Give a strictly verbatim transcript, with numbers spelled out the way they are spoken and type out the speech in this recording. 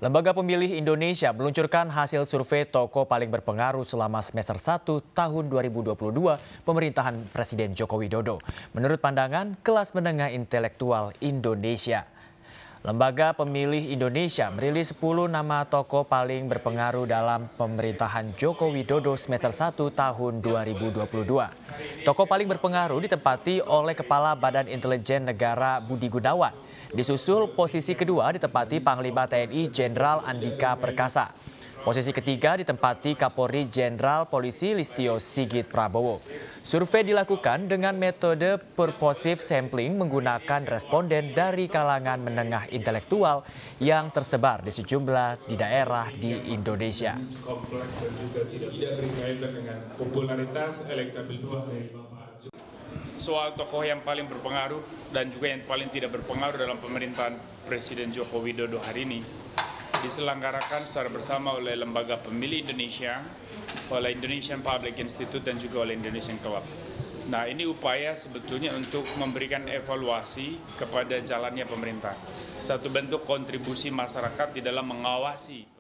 Lembaga Pemilih Indonesia meluncurkan hasil survei tokoh paling berpengaruh selama semester satu tahun dua ribu dua puluh dua pemerintahan Presiden Joko Widodo. Menurut pandangan kelas menengah intelektual Indonesia. Lembaga Pemilih Indonesia merilis sepuluh nama tokoh paling berpengaruh dalam pemerintahan Joko Widodo semester satu tahun dua ribu dua puluh dua. Tokoh paling berpengaruh ditempati oleh Kepala Badan Intelijen Negara Budi Gunawan. Disusul posisi kedua ditempati Panglima T N I Jenderal Andika Perkasa. Posisi ketiga ditempati Kapolri Jenderal Polisi Listio Sigit Prabowo. Survei dilakukan dengan metode purposive sampling menggunakan responden dari kalangan menengah intelektual yang tersebar di sejumlah di daerah di Indonesia. Kompleks dan juga tidak berkaitan dengan popularitas elektabilitas dari Bapak. Soal tokoh yang paling berpengaruh dan juga yang paling tidak berpengaruh dalam pemerintahan Presiden Joko Widodo hari ini diselenggarakan secara bersama oleh Lembaga Pemilih Indonesia, oleh Indonesian Public Institute dan juga oleh Indonesian Club. Nah, ini upaya sebetulnya untuk memberikan evaluasi kepada jalannya pemerintah. Satu bentuk kontribusi masyarakat di dalam mengawasi